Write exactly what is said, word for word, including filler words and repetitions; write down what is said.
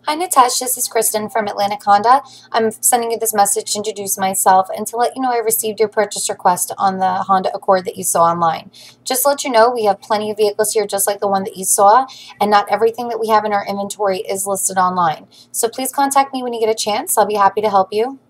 Hi Natesh, this is Kristen from Atlantic Honda. I'm sending you this message to introduce myself and to let you know I received your purchase request on the Honda Accord that you saw online. Just to let you know, we have plenty of vehicles here just like the one that you saw, and not everything that we have in our inventory is listed online. So please contact me when you get a chance. I'll be happy to help you.